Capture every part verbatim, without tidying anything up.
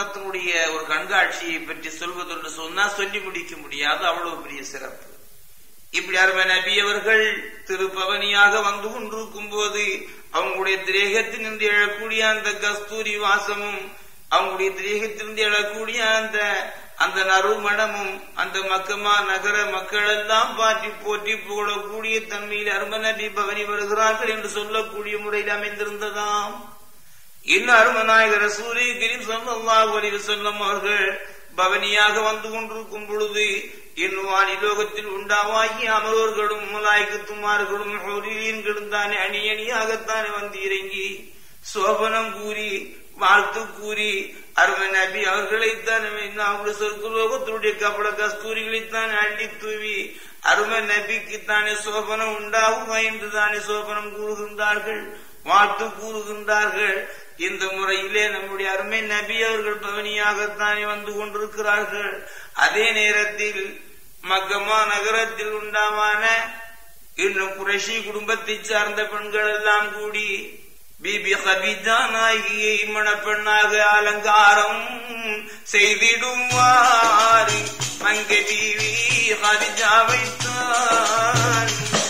திருமணத்தினுடைய ஒரு கண்காட்சியை பற்றி சொல்வதென்று சொன்னா சொல்லி முடிக்க முடியாது, அவ்வளவு பெரிய சிறப்பு. இப்படி அருமை நபி அவர்கள் திருப்பவனியாக வந்து கொண்டிருக்கும் போது அவங்களுடைய திரேகத்திலிருந்து எழக்கூடிய அந்த கஸ்தூரி வாசமும் அவங்களுடைய திரேகத்திலிருந்து எழக்கூடிய அந்த அந்த நறுமணமும் அந்த மக்கமா நகர மக்கள் எல்லாம் பாட்டி போற்றி புகழக்கூடிய தன்மையில் அருமை நபி பவனி வருகிறார்கள் என்று சொல்லக்கூடிய முறையில் அமைந்திருந்ததாம். இன்னும் அருமநாயகர் ரசூலை கரீம் ஸல்லல்லாஹு அலைஹி வஸல்லம் அவர்கள் பவனியாக வந்து கொண்டிருக்கும் பொழுது இன்னும் வானிலோகத்தில் உண்டாவாகி அமரோர்களும் மலாய்க்கத்துமார்களும் ஹூரீன்களும் தானே அணி அணியாகத்தானே வந்து இறங்கி சோபனம் கூறி வாழ்த்து கூறி அருமை நபி அவர்களைத்தானே அவங்களுடைய சொர்க்கலோகத்தினுடைய கபட கஸ்தூரிகளைத்தானே அள்ளி தூவி அருமை நபிக்கு தானே சோபனம் உண்டாகுமா என்று தானே சோபனம் கூறுகின்றார்கள், வாழ்த்து கூறுகின்றார்கள். இந்த முறையிலே நம்முடைய அருமை நபி அவர்கள் பவனியாகத்தானே வந்து கொண்டிருக்கிறார்கள். அதே நேரத்தில் மக்கமா நகரத்தில் உண்டாமான இன்னும் குறைஷி குடும்பத்தை சார்ந்த பெண்கள் எல்லாம் கூடி பிபி கதீஜா நாயகியை மணப்பெண்ணாக அலங்காரம் செய்திடுவார். அங்கே பிபி கதீஜாவைத்தான்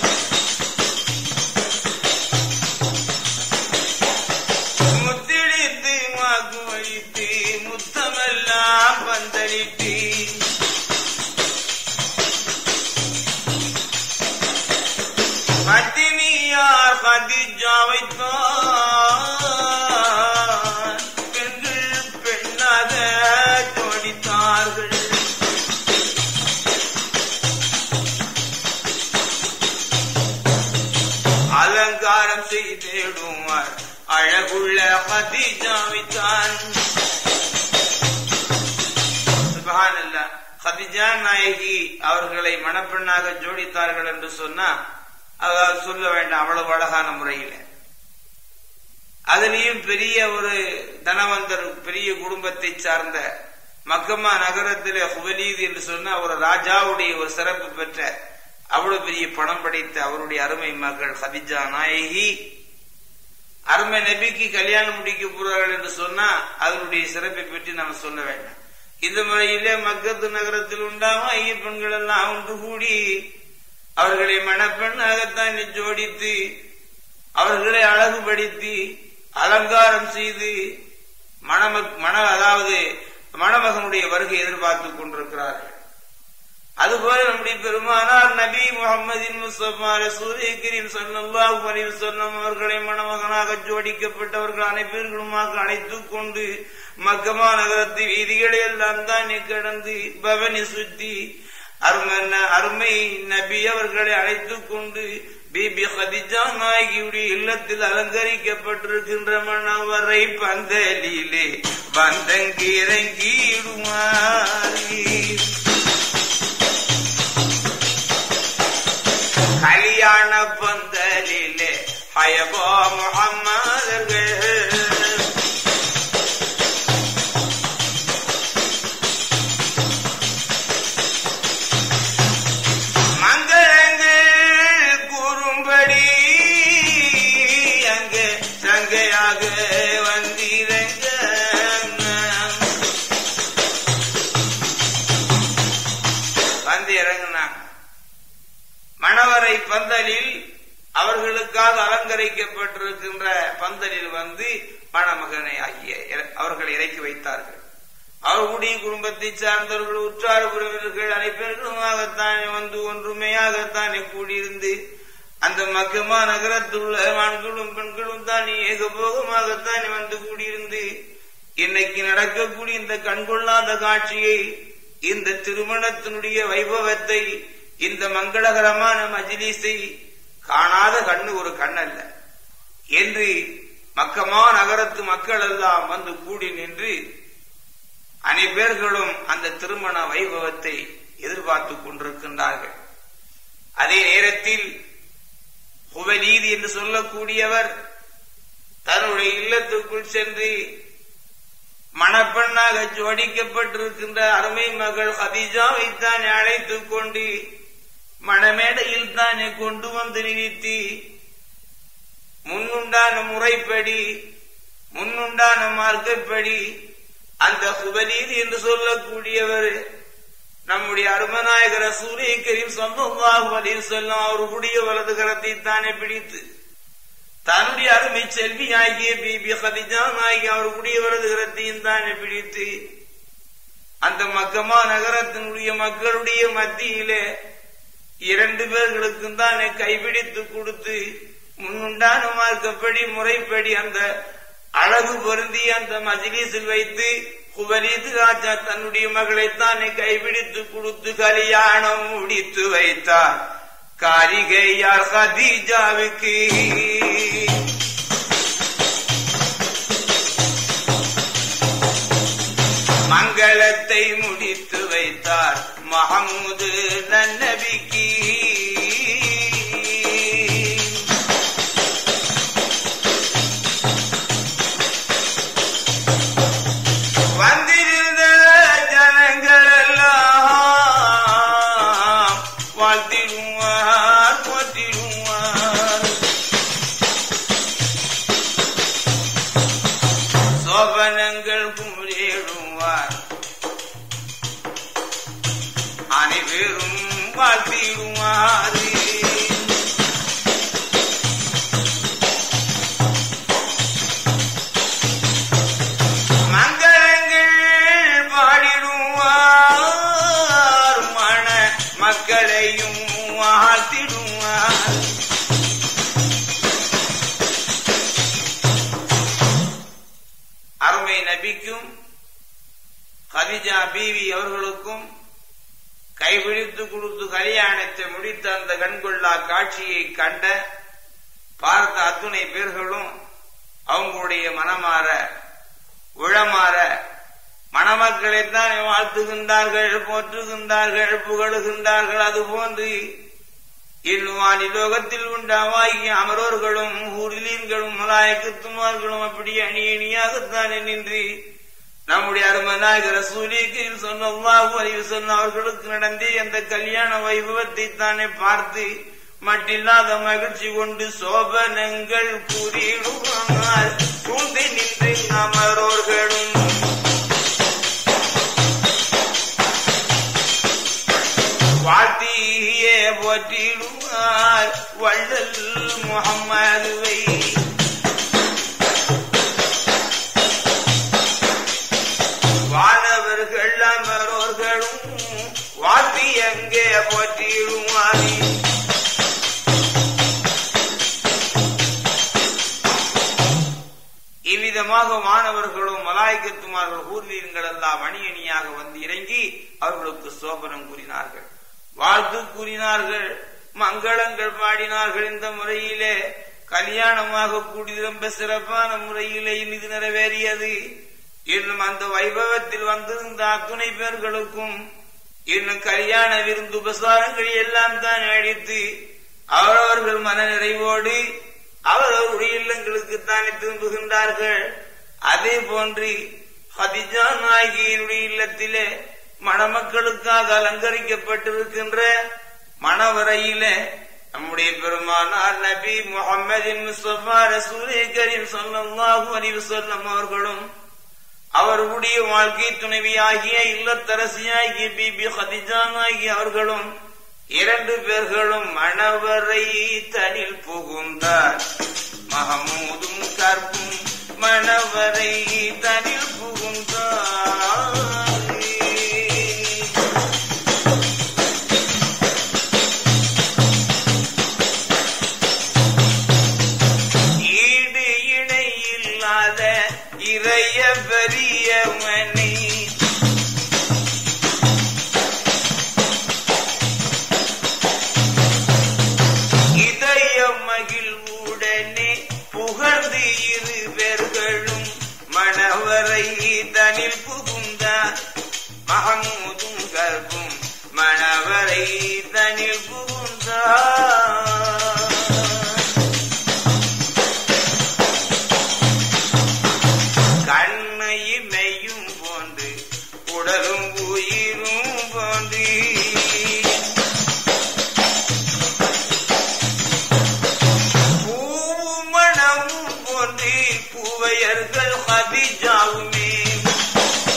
முத்திடித்து வாக்கு வைத்து முத்தமெல்லாம் பந்தளித்து பத்தினியார் கதீஜாவைத்தான் பெண்கள் பெண்ணாக ஜோடித்தார்கள். அலங்காரம் செய்திடுவார் அழகுள்ள கதீஜாவைத்தான். சுப்ஹானல்லாஹ். கதீஜா நாயகி அவர்களை மணப்பெண்ணாக ஜோடித்தார்கள் என்று சொன்னா அதாவது சொல்ல வேண்டாம், அவ்வளவு அழகான முறையில. அதுலயும் பெரிய ஒரு தனவந்தர் பெரிய குடும்பத்தை சார்ந்த மக்கமா நகரத்திலே ஹுவலீத் என்று சொன்ன ஒரு ராஜாவுடைய ஒரு சிறப்பு பெற்ற அவ்வளவு பெரிய பணம் படைத்த அவருடைய அருமை மகள் கதீஜா நாயகி அருமை நபிக்கு கல்யாணம் முடிக்க போறார்கள் என்று சொன்னா அதனுடைய சிறப்பை பற்றி நாம் சொல்ல வேண்டாம். இந்த முறையிலே மக்கத்து நகரத்தில் உண்டாகும் ஐய பெண்கள் எல்லாம் ஒன்று கூடி அவர்களை மணப்பெண்ணாகத்தான் ஜோடித்து அவர்களை அழகுபடுத்தி அலங்காரம் செய்து மணம மண அதாவது மணமகனுடைய வருகை எதிர்பார்த்துக் கொண்டிருக்கிறார்கள். அதுபோல நம்முடைய பெருமானார் நபி முஹம்மதின் முஸ்தபா ரசூலே கரீம் ஸல்லல்லாஹு அலைஹி வஸல்லம் அவர்களை மணமகனாக ஜோடிக்கப்பட்டவர்கள் அனைவர்களுமாக அழைத்துக் கொண்டு மக்கமா நகரத்து வீதிகளை எல்லாம் தானே கடந்து பவனி சுத்தி அருமை நபி அவர்களை அழைத்துக் கொண்டு பிபி கதீஜா நாயகியுடைய இல்லத்தில் அலங்கரிக்கப்பட்டிருக்கின்ற மணவரை பந்தலிலே வந்தங்கிறங்கிடுவாரி கல்யாண பந்தலிலே ஹயபா முஹம்மதர்கள் மணவரை பந்தலில் அவர்களுக்காக அலங்கரிக்கப்பட்டிருக்கின்ற பந்தலில் வந்து மணமகனை ஆகிய அவர்கள் இறக்கி வைத்தார்கள். அவர்களுடைய குடும்பத்தை சார்ந்தவர்கள் உற்றார் உறவினர்கள் அனைவர்களுமாகத்தானே வந்து ஒன்றுமையாகத்தானே கூடியிருந்து அந்த மக்கமா நகரத்தில் உள்ள ஆண்களும் பெண்களும் தானே ஏகபோகமாகத்தானே வந்து கூடியிருந்து இன்னைக்கு நடக்கக்கூடிய இந்த கண்கொள்ளாத காட்சியை, இந்த திருமணத்தினுடைய வைபவத்தை, இந்த மங்களகரமான மஜ்லிஸை காணாத கண்ணு ஒரு கண்ணல்ல என்று மக்கமா நகரத்து மக்கள் எல்லாம் வந்து கூடி நின்று அனைவர்களும் அந்த திருமண வைபவத்தை எதிர்பார்த்துக் கொண்டிருக்கின்றார்கள். அதே நேரத்தில் ஹுவலீத் என்று சொல்லக்கூடியவர் தன்னுடைய இல்லத்துக்குள் சென்று மணப்பெண்ணாக ஜோடிக்கப்பட்டிருக்கின்ற அருமை மகள் கதீஜாவை தானே அழைத்துக் கொண்டு மணமேடையில் தானே கொண்டு வந்து நிறுத்தி முன்னுண்டான முறைப்படி முன்னுண்டான மார்க்கப்படி அந்த குபலீத் என்று சொல்லக்கூடியவர் நம்முடைய அருமநாயகர் ரசூலே கரீம் ஸல்லல்லாஹு அலைஹி வஸல்லம் அவருடைய வலது கரத்தை தானே பிடித்து தன்னுடைய அருமை செல்வி ஆகிய பிபி கதிஜா ஆகிய அவருடைய வலது கரத்தையும் தானே பிடித்து அந்த மக்கமா நகரத்தினுடைய மக்களுடைய மத்தியிலே இரண்டு பேர்களுக்கும் தானே கைபிடித்து கொடுத்து முன்னுண்டான மார்க்கப்படி முறைப்படி அந்த அழகு பொருந்தி அந்த மஜ்லிஸில் வைத்து குபலீத் ராஜா தன்னுடைய மகளை தானே கைபிடித்து கொடுத்து கல்யாணம் முடித்து வைத்தார். காரிகையார் கதீஜாவுக்கு மங்களத்தை முடித்து வைத்தார் மஹமூது நபிக்கு. வந்திருந்த ஜனங்கள் எல்லாம் வாழ்த்திடுவார் போற்றிடுவார். சோபனங்கள் குமுறிடுவார் அனைவரும் வாழ்த்திடுவார். மக்களையும் வாழ்த்திடுவார். அருமை நபிக்கும் கதிஜா பீவி அவர்களுக்கும் கைபிடித்து கொடுத்து கல்யாணத்தை முடித்த அந்த கண்கொள்ளா காட்சியை கண்ட பார்த்த அத்துணை பேர்களும் அவங்களுடைய மனமாற உளமாற மணமக்களைத்தான் வாழ்த்துகின்றார்கள், போற்றுகின்றார்கள், புகழுகின்றார்கள். அதுபோன்று இல்வானிலோகத்தில் உண்டாவாகிய அமரோர்களும் ஊரிலீன்களும் மலாயக்கத்துமார்களும் அப்படி அணி அணியாகத்தானே நின்று நம்முடைய அருமநாயகர் ரசூலே கரீம் ஸல்லல்லாஹு அலைஹி வஸல்லம் அவர்களுக்கு நடந்த அந்த கல்யாண வைபவத்தை தானே பார்த்து மட்டில்லாத மகிழ்ச்சி கொண்டு சோபனங்கள் கூறிடுவார். கூந்தி நின்று அமரோர்களும் வாழ்த்தியே போற்றிடுவார் வள்ளல் முஹம்மதுவை. வானவர்கள் அமரோர்களும் வாழ்த்தி எங்கே போற்றிடுவார். இவ்விதமாக மாணவர்களும் மலாய்க்கத்துமார்கள் ஊர்லீன்கள் எல்லாம் அணி அணியாக வந்து இறங்கி அவர்களுக்கு சோபனம் கூறினார்கள், வாழ்த்து கூறினார்கள், மங்களங்கள் பாடினார்கள். இந்த முறையிலே கல்யாணமாக கூடி ரொம்ப சிறப்பான முறையிலே இது நிறைவேறியது. இன்னும் அந்த வைபவத்தில் வந்திருந்த அத்துணை பேர்களுக்கும் இன்னும் கல்யாண விருந்து உபசாரங்கள் எல்லாம் தான் அழித்து அவரவர்கள் மன நிறைவோடு அவரவருடைய இல்லங்களுக்கு தானே திரும்புகின்றார்கள். அதே போன்று கதிஜா நாயகியினுடைய இல்லத்திலே மணமக்களுக்காக அலங்கரிக்கப்பட்டிருக்கின்ற மணவரையில நம்முடைய பெருமானார் நபி முஹம்மதின் முஸ்தபா ரசூலே கரீம் ஸல்லல்லாஹு அலைஹி வஸல்லம் அவர்களும் அவர்களுடைய வாழ்க்கை துணைவியாகிய இல்லத்தரசியாகிய பிபி கதிஜா நாயகி அவர்களும் இரண்டு பேர்களும் மணவரை தனில் புகுந்தார். மஹமூதும் கற்பும் மணவரை தனில் புகுந்தார். ஈடு இணை இல்லாத இறைய பெரிய மணி மகிழ்வுடனே புகழ்ந்து இரு பேர்களும் மணவரை தனில் புகுந்தார். மஹமூதும் கற்பும் மணவரை தனில் புகுந்தார். கண்ணையும் போன்று உடலும் உயிரும் போன்று பூமணமும் போன்று பூவையர்கள் கதிஜாவுமே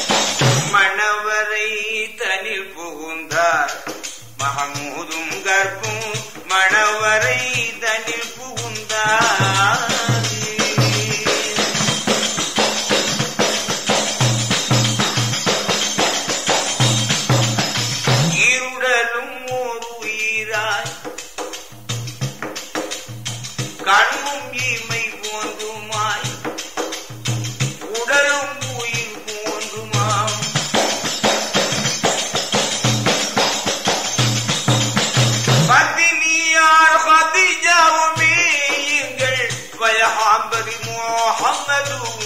நபி முஹம்மதும்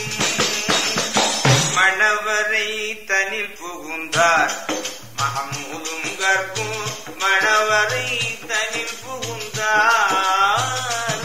மணவரை தனில் புகுந்தார். மஹமூதும் கற்கும் மணவரை தனில் புகுந்தார்.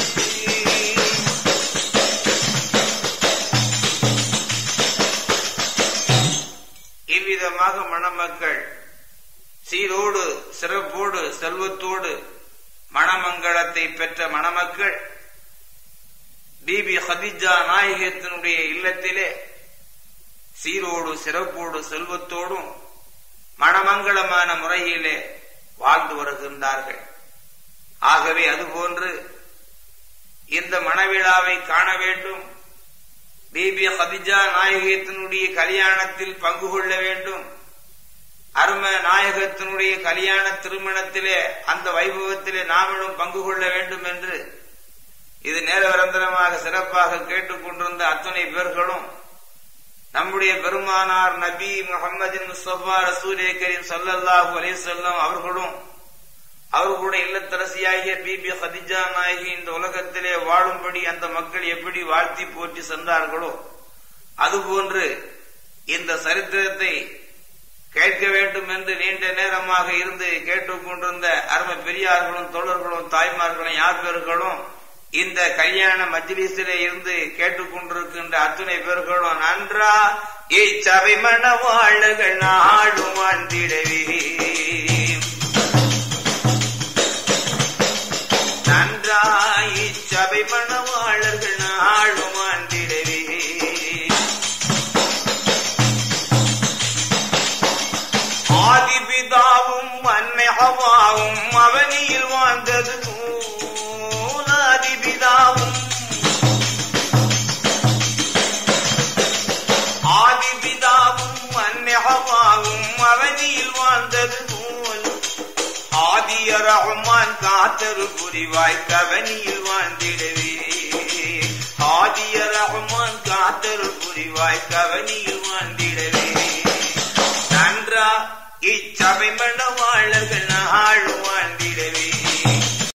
இவ்விதமாக மணமக்கள் சீரோடு சிறப்போடு செல்வத்தோடு மணமங்களத்தை பெற்ற மணமக்கள் பிபி கதீஜா நாயகத்தினுடைய இல்லத்திலே சீரோடு சிறப்போடு செல்வத்தோடும் மணமங்களமான முறையிலே வாழ்ந்து வருகின்றார்கள். ஆகவே அதுபோன்று இந்த மணவிழாவை காண வேண்டும், பிபி கதீஜா நாயகத்தினுடைய கல்யாணத்தில் பங்கு கொள்ள வேண்டும், அரும நாயகத்தினுடைய கல்யாண திருமணத்திலே அந்த வைபவத்திலே நாமளும் பங்கு கொள்ள வேண்டும் என்று இது நேரவரந்தரமாக சிறப்பாக கேட்டுக் கொண்டிருந்த அத்தனை பேர்களும் நம்முடைய பெருமானார் நபி முஹம்மதின் முஸ்தபா ரசூலே கரீம் ஸல்லல்லாஹு அலைஹி வஸல்லம் அவர்களும் அவர்களுடைய இல்லத்தரசியாகிய பிபி கதீஜா நாயகி இந்த உலகத்திலே வாழும்படி அந்த மக்கள் எப்படி வாழ்த்தி போற்றி சென்றார்களோ அதுபோன்று இந்த சரித்திரத்தை கேட்க வேண்டும் என்று நீண்ட நேரமாக இருந்து கேட்டுக் கொண்டிருந்த அருமை பெரியார்களும் தோழர்களும் தாய்மார்களும் யார் பேர்களும் இந்த கல்யாண மஜ்லிஸிலே இருந்து கேட்டுக் கொண்டிருக்கின்ற அத்துணை பேர்களும் நன்றா இச்சபை மணவாளர்கள் நாடும் வாழ்ந்திடவே, நன்றா இச்சபை மணவாளர்கள் நாடும் வாழ்ந்திடவே. ஆதிபிதாவும் அன்னை ஹவ்வாவும் அவனியில் வாழ்ந்தது போல், ஆதிபிதாவும் ஆதிபிதாவும் அன்னை ஹவ்வாவும் அவனியில் வாழ்ந்தது போல், ஆதிய ரஹ்மான் காத்தரு புரிவாய் கவனியில் வாழ்ந்திடவே, ஆதிய ரஹ்மான் காத்தரு புரிவாய் கவனியில் வாழ்ந்திடவே. நன்றா இச்சபை மணவாள்